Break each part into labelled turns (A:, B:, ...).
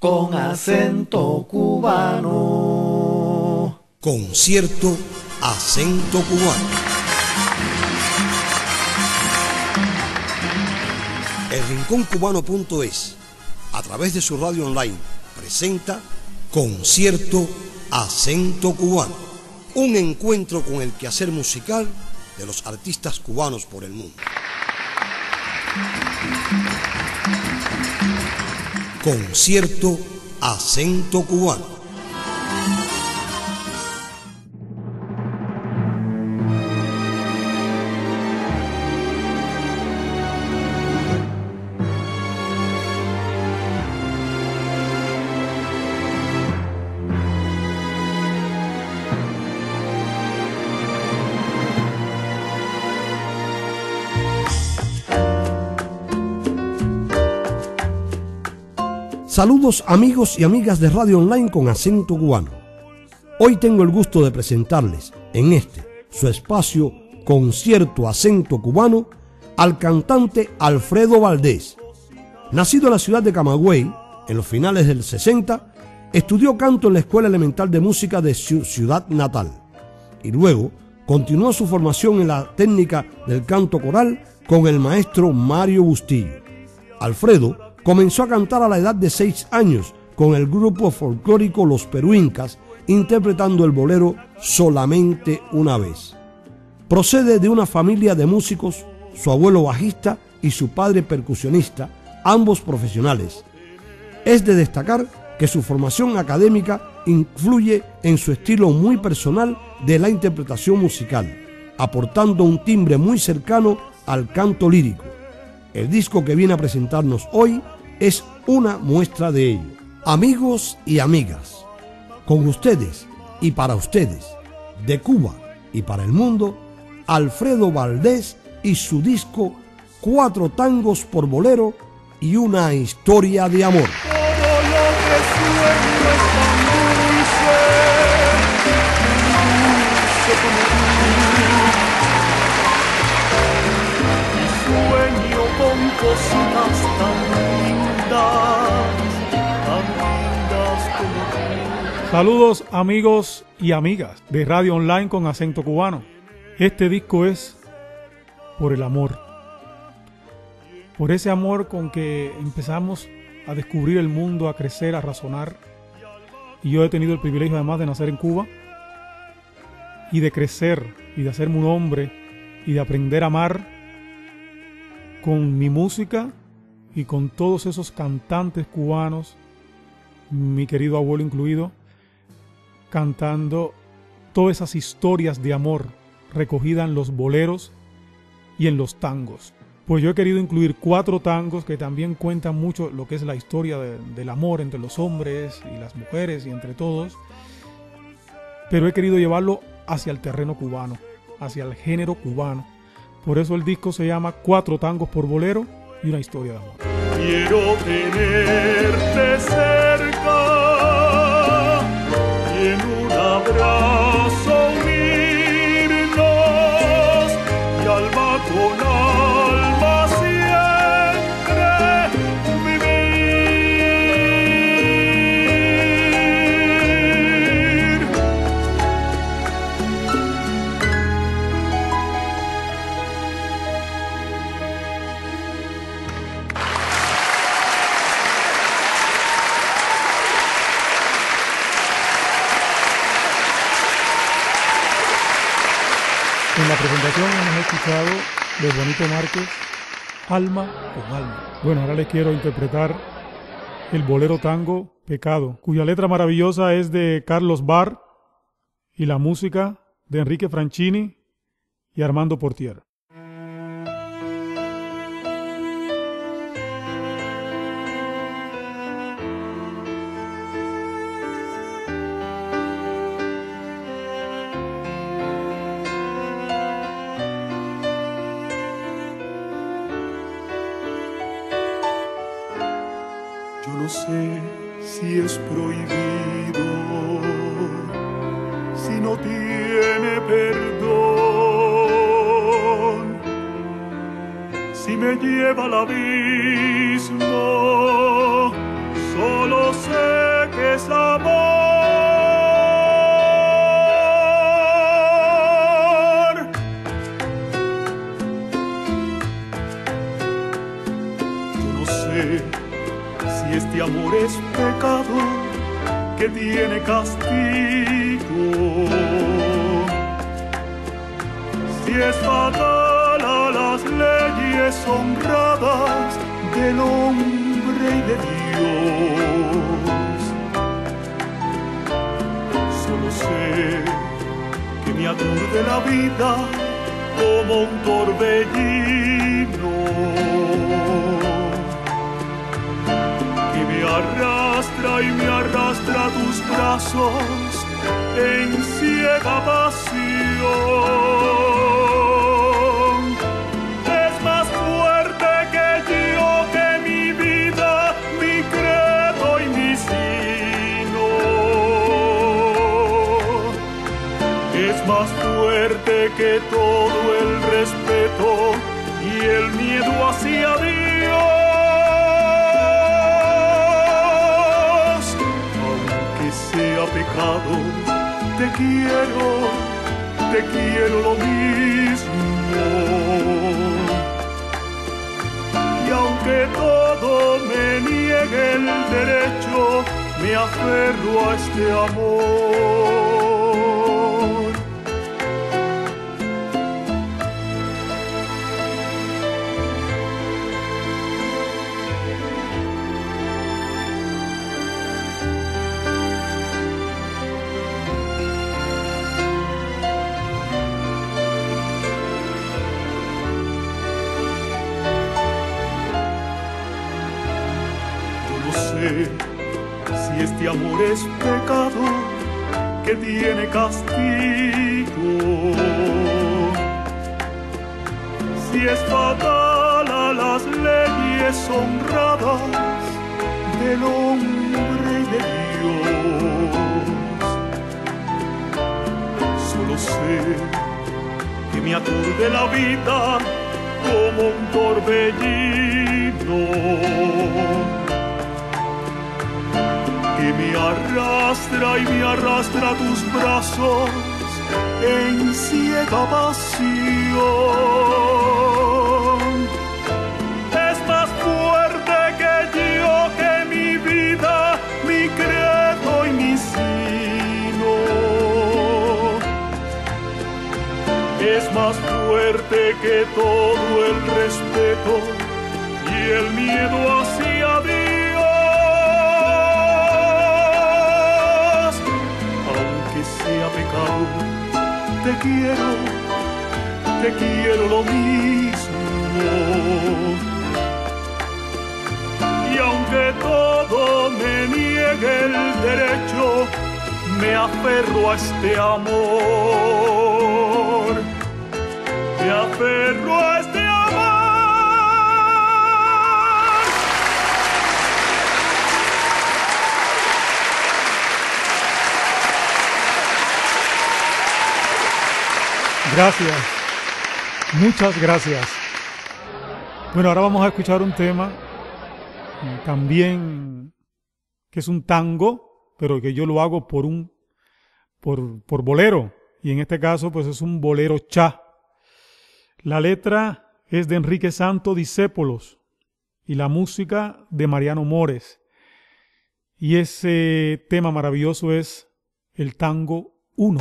A: con acento cubano.
B: Concierto Acento Cubano. El rinconcubano.es, a través de su radio online, presenta Concierto Acento Cubano, un encuentro con el quehacer musical de los artistas cubanos por el mundo. Concierto Acento Cubano. Saludos amigos y amigas de Radio Online con acento cubano. Hoy tengo el gusto de presentarles en su espacio Concierto Acento Cubano al cantante Alfredo Valdés. Nacido en la ciudad de Camagüey en los finales del 60, estudió canto en la Escuela Elemental de Música de su ciudad natal y luego continuó su formación en la técnica del canto coral con el maestro Mario Bustillo. Alfredo comenzó a cantar a la edad de 6 años con el grupo folclórico Los Peruincas, interpretando el bolero Solamente una vez. Procede de una familia de músicos, su abuelo bajista y su padre percusionista, ambos profesionales. Es de destacar que su formación académica influye en su estilo muy personal de la interpretación musical, aportando un timbre muy cercano al canto lírico. El disco que viene a presentarnos hoy es una muestra de ello. Amigos y amigas, con ustedes y para ustedes, de Cuba y para el mundo, Alfredo Valdés y su disco 4 tangos por bolero y una historia de amor.
C: Cositas tan lindas como tú.
D: Saludos amigos y amigas de Radio Online con acento cubano. Este disco es por el amor. Por ese amor con que empezamos a descubrir el mundo, a crecer, a razonar. Y yo he tenido el privilegio además de nacer en Cuba y de crecer y de hacerme un hombre y de aprender a amar con mi música y con todos esos cantantes cubanos, mi querido abuelo incluido, cantando todas esas historias de amor recogidas en los boleros y en los tangos. Pues yo he querido incluir 4 tangos que también cuentan mucho lo que es la historia del amor entre los hombres y las mujeres y entre todos, pero he querido llevarlo hacia el terreno cubano, hacia el género cubano. Por eso el disco se llama 4 tangos por bolero y una historia de amor.
C: Quiero tenerte cerca y en un abrazo unirnos y alma con alma siempre vivir.
D: En la presentación hemos escuchado de Juanito Márquez, Alma con Alma. Bueno, ahora les quiero interpretar el bolero tango Pecado, cuya letra maravillosa es de Carlos Barr y la música de Enrique Franchini y Armando Portier.
C: Yo no sé si es prohibido, si no tiene perdón, si me lleva al abismo, solo sé que es amor. Yo no sé si este amor es pecado que tiene castigo, si es fatal a las leyes honradas del hombre y de Dios. Solo sé que me aturde la vida como un torbellino, que me arrastra y me arrastra a tus brazos en ciega pasión. Más fuerte que todo el respeto y el miedo hacia Dios. Aunque sea pecado, te quiero lo mismo. Y aunque todo me niegue el derecho, me aferro a este amor. Si este amor es pecado que tiene castigo, si es fatal a las leyes honradas del hombre y de Dios. Solo sé que me aturde la vida como un torbellino, que me arrastra y me arrastra a tus brazos en ciega pasión. Es más fuerte que yo, que mi vida, mi credo y mi sino. Es más fuerte que todo el respeto y el miedo hacia Dios. Te quiero lo mismo. Y aunque todo me niegue el derecho, me aferro a este amor. Me aferro a este amor.
D: Gracias, muchas gracias. Bueno, ahora vamos a escuchar un tema también que es un tango, pero que yo lo hago por bolero, y en este caso pues es un bolero cha. La letra es de Enrique Santo Discépolos y la música de Mariano Mores, y ese tema maravilloso es el tango 1.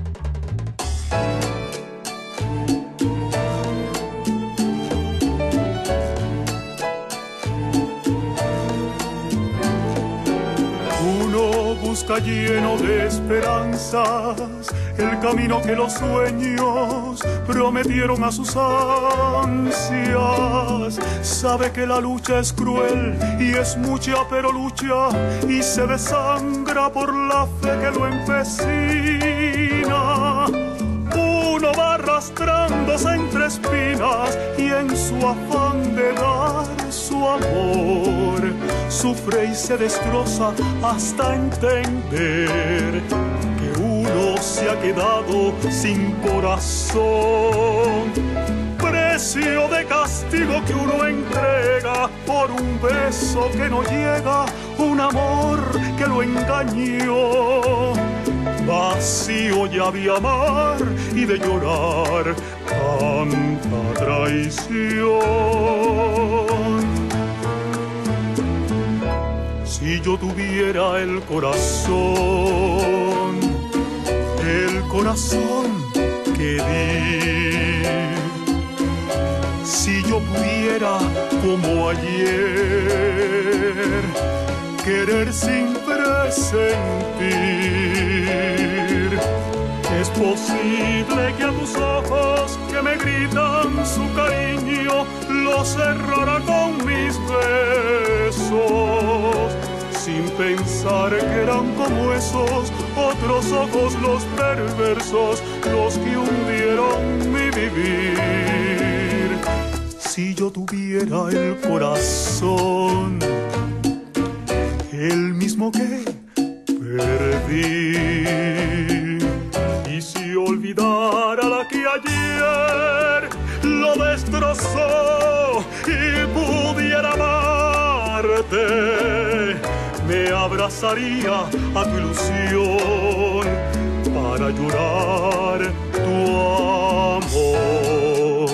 C: Busca lleno de esperanzas el camino que los sueños prometieron a sus ansias. Sabe que la lucha es cruel y es mucha, pero lucha y se desangra por la fe que lo empecina. Uno va arrastrándose entre espinas y en su afán de dar su amor sufre y se destroza hasta entender que uno se ha quedado sin corazón. precio de castigo que uno entrega por un beso que no llega, un amor que lo engañó. Vacío ya de amar y de llorar tanta traición. Si yo tuviera el corazón que di, si yo pudiera como ayer querer sin presentir, es posible que a tus ojos que me gritan su cariño lo cerrara con mis besos, sin pensar que eran como esos otros ojos los perversos, los que hundieron mi vivir. Si yo tuviera el corazón, el mismo que perdí, y si olvidara la que ayer lo destrozó y pudiera amarte, me abrazaría a tu ilusión para llorar tu amor.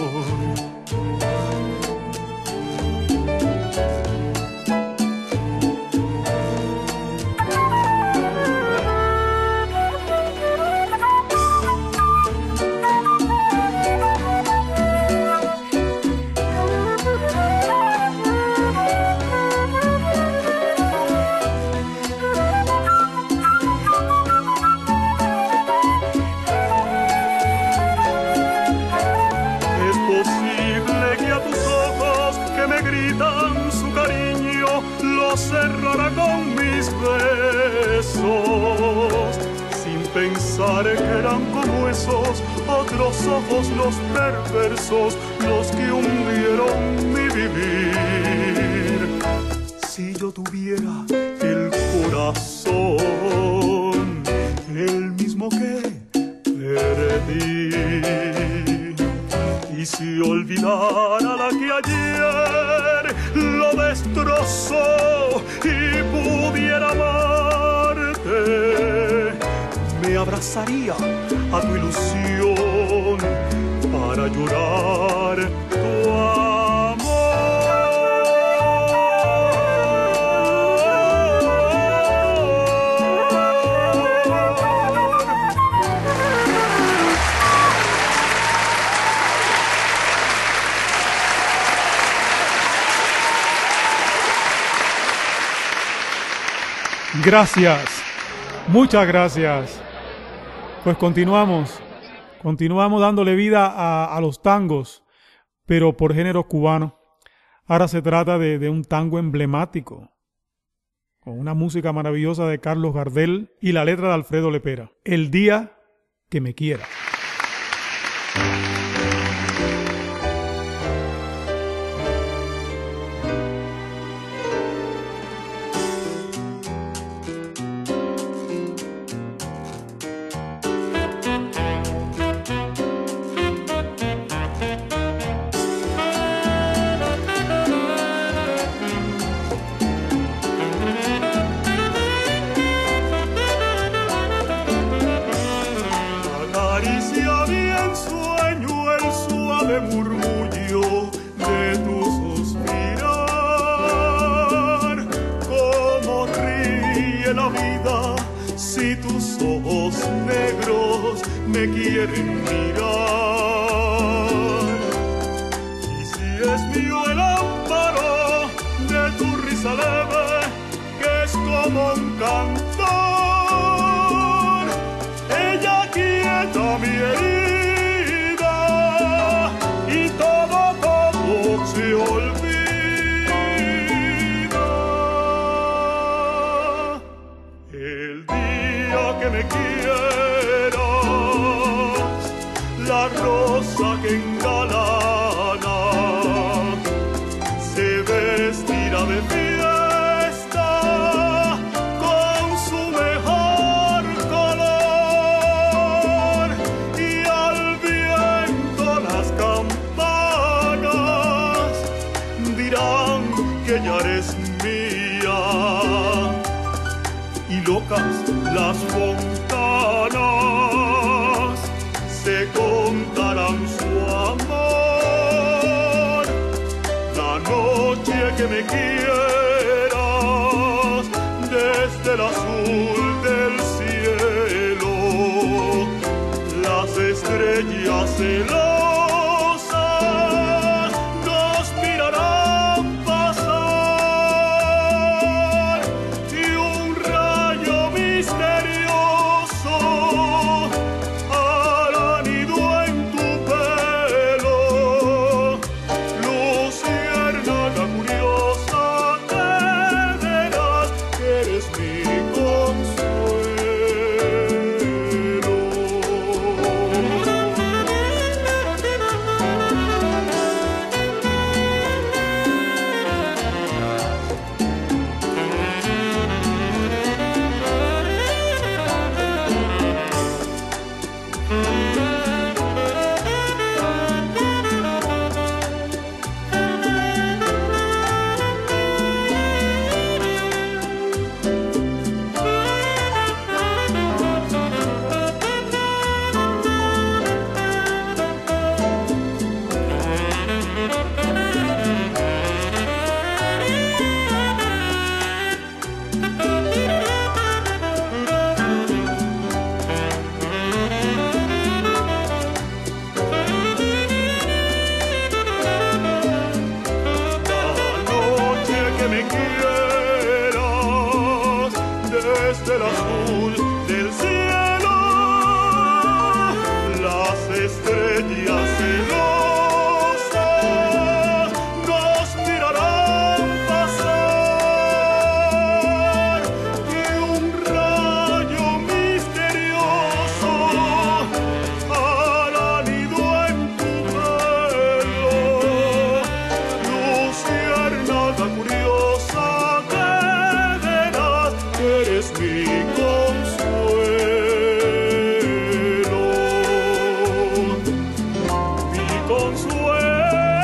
C: Cerrará con mis besos, sin pensar que eran como esos otros ojos los perversos, los que hundieron mi vivir. Si yo tuviera el corazón, el mismo que perdí, y si olvidara la que ayer lo destrozó y pudiera amarte, me abrazaría a tu ilusión para llorar tu amor.
D: Gracias, muchas gracias. Pues continuamos dándole vida a los tangos, pero por género cubano. Ahora se trata de un tango emblemático, con una música maravillosa de Carlos Gardel y la letra de Alfredo Lepera. El día que me quiera.
C: Murmullo de tu suspirar, cómo ríe la vida si tus ojos negros me quieren mirar. Y si es mío el amparo de tu risa leve, que es como un cantor, ella quieta mi herida. Se olvida el día que me quieras, la rosa que engalana se vestirá de fiesta con su mejor color, y al viento las campanas y locas las fontanas, se contarán su amor. La noche que me quieras desde el azul del cielo, las estrellas celosas nos mirarán pasar y un rayo misterioso hará nido en tu pelo. Luciérnaga curiosa, te verás que eres mi desde el azul del cielo, las estrellas celosas nos mirarán pasar y un rayo misterioso hará nido en tu pelo. Luciérnaga curiosa, eres mi consuelo, mi consuelo.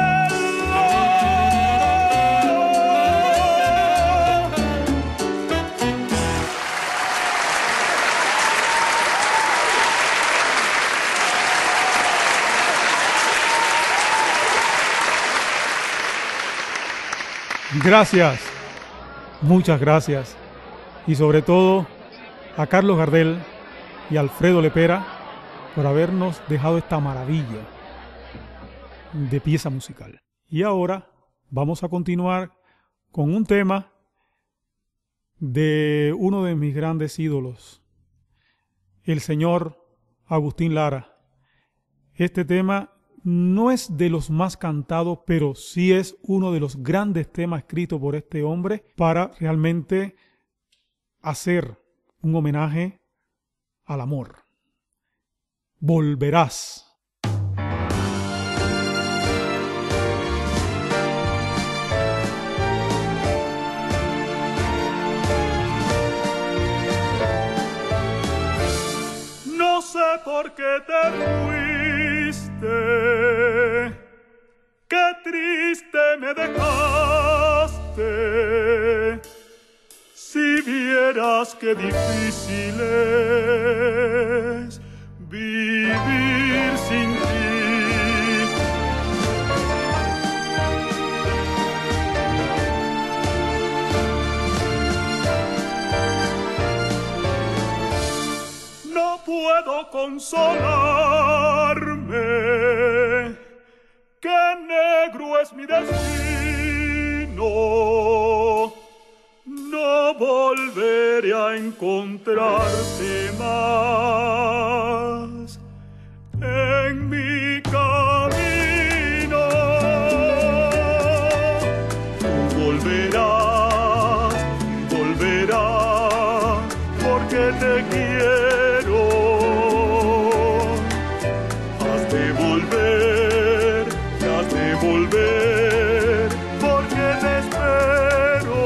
D: Gracias, muchas gracias. Y sobre todo a Carlos Gardel y Alfredo Lepera por habernos dejado esta maravilla de pieza musical. Y ahora vamos a continuar con un tema de uno de mis grandes ídolos, el señor Agustín Lara. Este tema no es de los más cantados, pero sí es uno de los grandes temas escritos por este hombre para realmente hacer un homenaje al amor. Volverás.
C: No sé por qué te fuiste, qué triste me dejaste. Si vieras qué difícil es vivir sin ti. No puedo consolarme, qué negro es mi destino. No volveré a encontrarte más en mi camino. Tú volverás, volverás, porque te quiero. Has de volver, has de volver, porque te espero.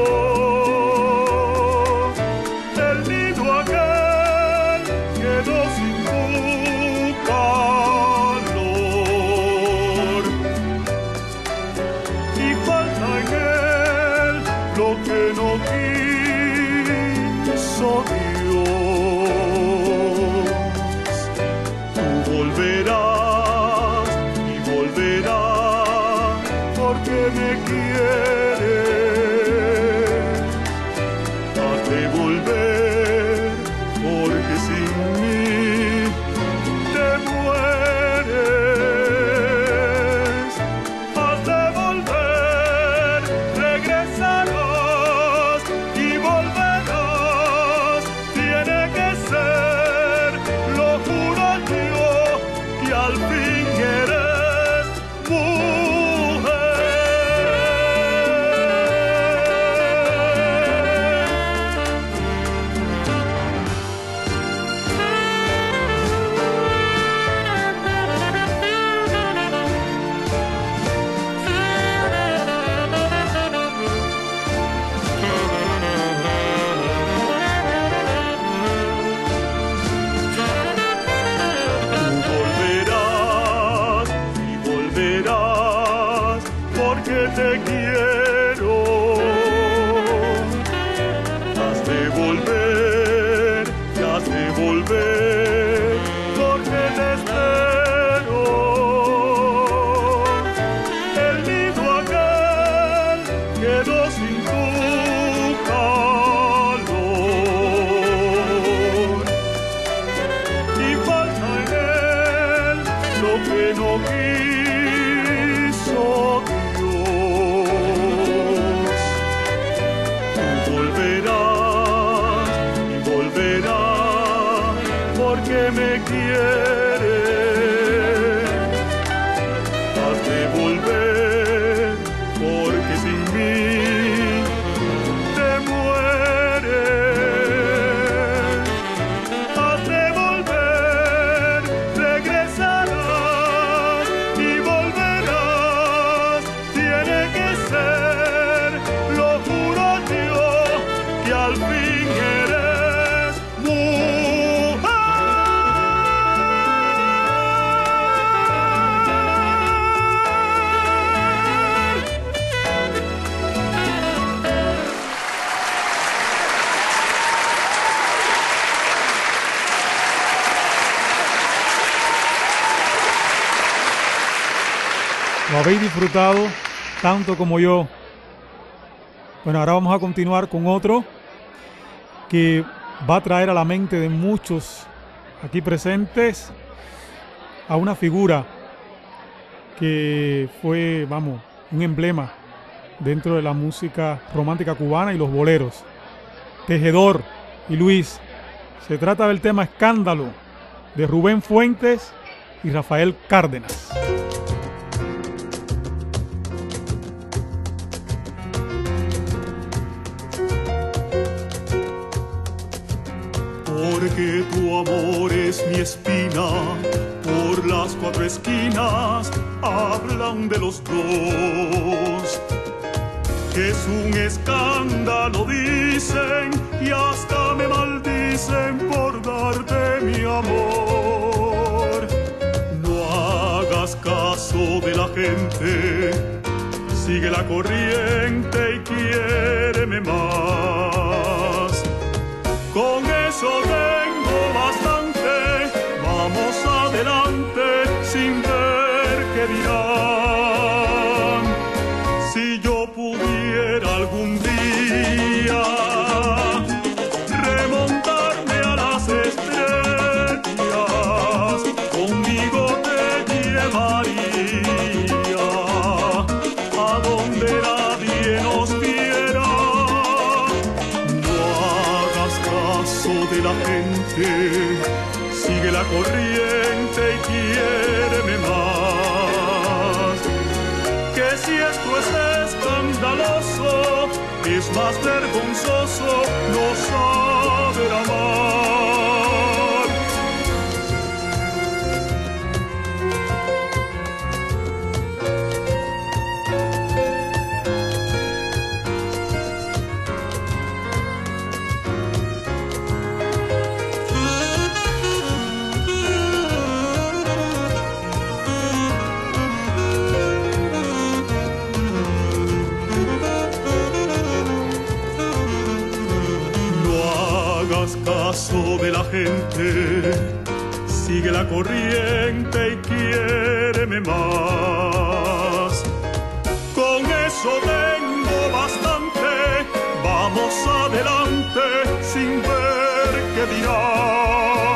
C: Que no quiso sin mí te mueres. Has de volver, regresarás y volverás. Tiene que ser, lo juro yo, que al fin eres mujer. Porque te quiero, has de volver, porque te espero. El nido aquel quedó sin tu calor y falta en él lo que no quiso Dios. Tú volverás y volverás porque me quieres. Has de volver porque sin mí te mueres. Has de volver, regresarás y volverás. Tiene que ser, lo juro yo, que al fin eres
D: ¿Lo habéis disfrutado tanto como yo? Bueno, ahora vamos a continuar con otro que va a traer a la mente de muchos aquí presentes a una figura que fue, vamos, un emblema dentro de la música romántica cubana y los boleros. Tejedor y Luis. Se trata del tema Escándalo de Rubén Fuentes y Rafael Cárdenas.
C: Porque tu amor es mi espina, por las cuatro esquinas hablan de los dos. Que es un escándalo, dicen, y hasta me maldicen por darte mi amor. No hagas caso de la gente, sigue la corriente y quiéreme más. Con eso tengo bastante, vamos adelante sin ver qué dirán. Si yo pudiera algún día remontarme a las estrellas, conmigo te llevaría a donde nadie nos viera. De la gente, sigue la corriente y quiéreme más. Que si esto es escandaloso, es más vergonzoso no saber amar. Caso de la gente, sigue la corriente y quiéreme más. Con eso tengo bastante, vamos adelante sin ver qué dirán.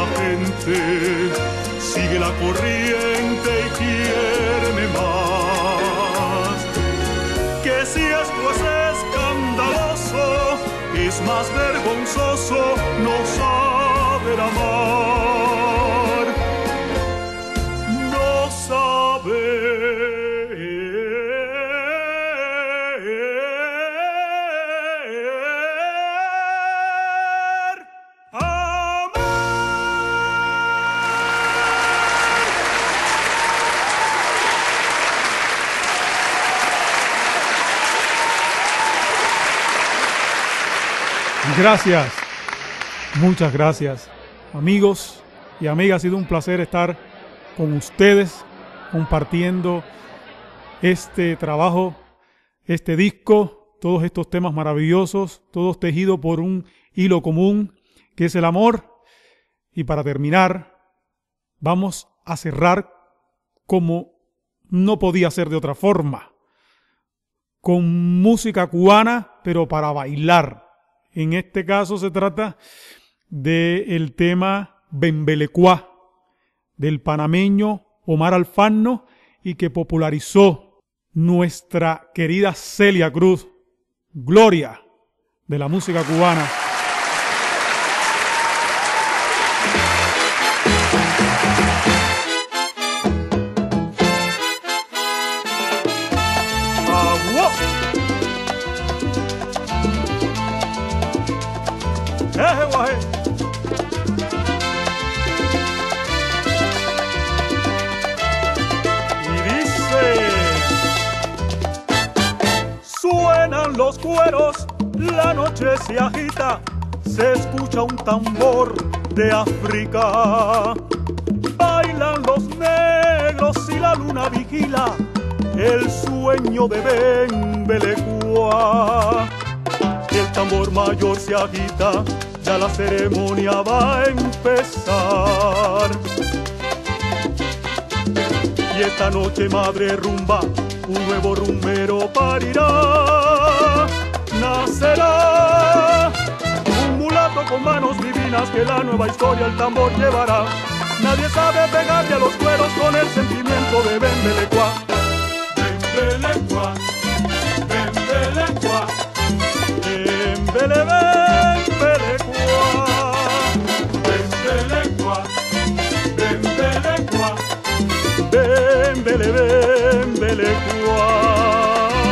C: gente sigue la corriente y quiere más. Que si esto es escandaloso, es más vergonzoso no saber amar, no saber
D: Gracias, muchas gracias, amigos y amigas. Ha sido un placer estar con ustedes compartiendo este trabajo, este disco, todos estos temas maravillosos, todos tejidos por un hilo común que es el amor. Y para terminar, vamos a cerrar como no podía ser de otra forma, con música cubana, pero para bailar. En este caso se trata del tema Bembelecuá, del panameño Omar Alfano, y que popularizó nuestra querida Celia Cruz, gloria de la música cubana.
C: Los cueros, la noche se agita, se escucha un tambor de África. Bailan los negros y la luna vigila el sueño de Bembelecuá. El tambor mayor se agita, ya la ceremonia va a empezar. Y esta noche madre rumba, un nuevo rumbero parirá. Nacerá un mulato con manos divinas que la nueva historia el tambor llevará. Nadie sabe pegarle a los cueros con el sentimiento de Bembelecuá. Bembelecuá, Bembelecuá, Bembelecuá, Bembelecuá, Bembelecuá.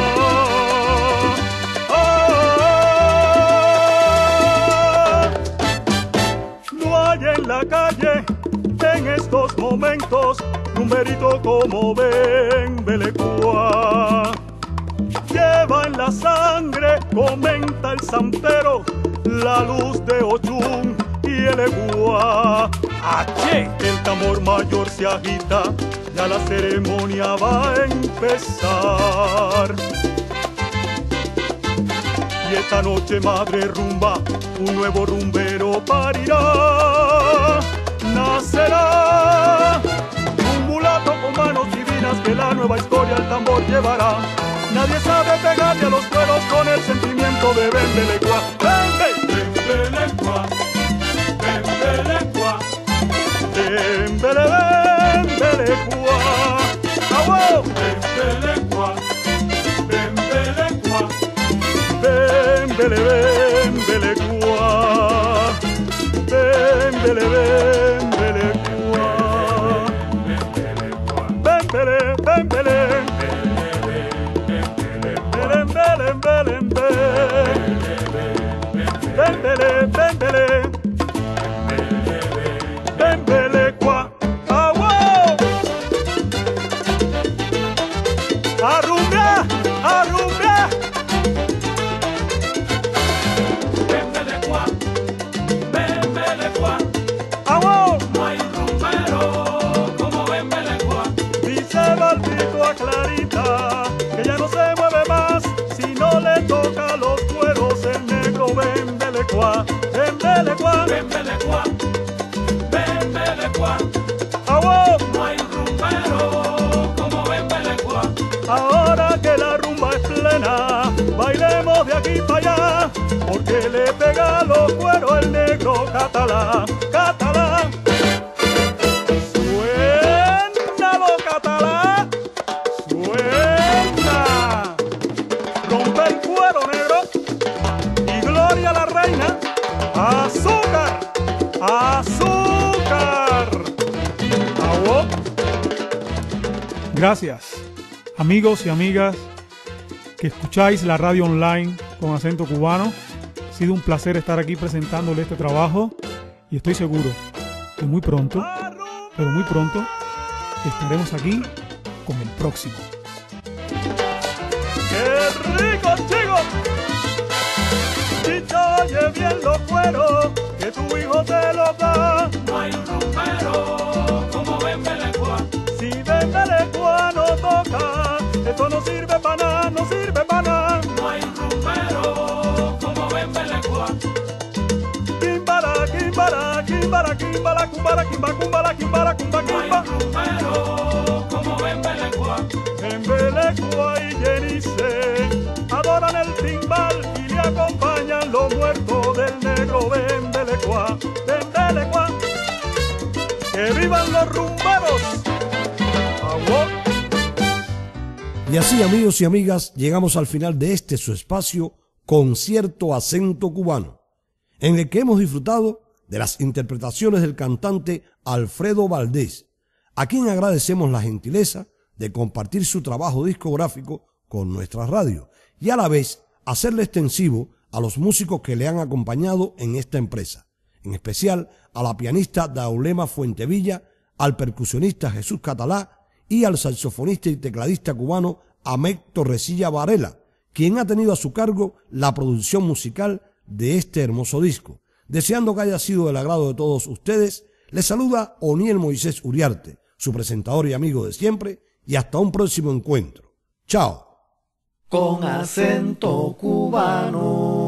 C: La calle en estos momentos, rumberito como Bembelecuá. Lleva en la sangre, comenta el santero, la luz de Ochún y el Eguá. ¡Aché! El tambor mayor se agita, ya la ceremonia va a empezar. Y esta noche madre rumba, un nuevo rumbero parirá. Nacerá un mulato con manos divinas que la nueva historia el tambor llevará. Nadie sabe pegarle a los cueros con el sentimiento de Bembelecuá. Bembelecuá, Bembelecuá, Bembelecuá, ¡ah, Bembelecuá, Bembelecuá, Bembelecuá, Bembelecuá, Bembele, Bembele, Bembele, Bembele, Bembelecuá, ¡ah, wow! ¡Arrumbia, arrumbia! Bembelecuá, Bembelecuá, ¡ah, wow! No hay rumbero como Bembelecuá. Dice Balbito a Clarita que ya no se mueve más si no le toca los cueros el negro Bembelecuá. Bembelecuá, Bembelecuá, Bembelecuá, ¡ah, wow! No hay rumbero como Bembelecuá. Ahora que la rumba es plena, bailemos de aquí para allá, porque le pega los cueros el negro catalán, catalán.
D: Gracias, amigos y amigas que escucháis la radio online con acento cubano. Ha sido un placer estar aquí presentándole este trabajo y estoy seguro que muy pronto, pero muy pronto, estaremos aquí con el próximo.
C: ¡Qué rico, chicos! Chicha, oye bien los cueros, que tu hijo te lo da.
A: No hay un rumbero como Bembelecua.
C: Si Bembelecua no toca, esto no sirve para nada, no sirve para nada.
A: No hay un rumbero como Bembelecua.
C: Quimbara, quimbara, quimbara, quimbara, cumbara, quimba, cumbara, quimbara, cumba,
A: No hay
C: quimba.
A: un rumbero como Bembelecua.
C: Bembelecua y Yenice adoran el timbal y le acompañan los muertos del negro Bembelecua, Bembelecua. ¡Que vivan los rumberos! ¡Agua!
B: Y así, amigos y amigas, llegamos al final de este su espacio Concierto Acento Cubano, en el que hemos disfrutado de las interpretaciones del cantante Alfredo Valdés, a quien agradecemos la gentileza de compartir su trabajo discográfico con nuestra radio y a la vez hacerle extensivo a los músicos que le han acompañado en esta empresa, en especial a la pianista Daulema Fuentevilla, al percusionista Jesús Catalá y al saxofonista y tecladista cubano Amec Torrecilla Varela, quien ha tenido a su cargo la producción musical de este hermoso disco. Deseando que haya sido del agrado de todos ustedes, les saluda Oniel Moisés Uriarte, su presentador y amigo de siempre, y hasta un próximo encuentro. Chao.
A: Con acento cubano.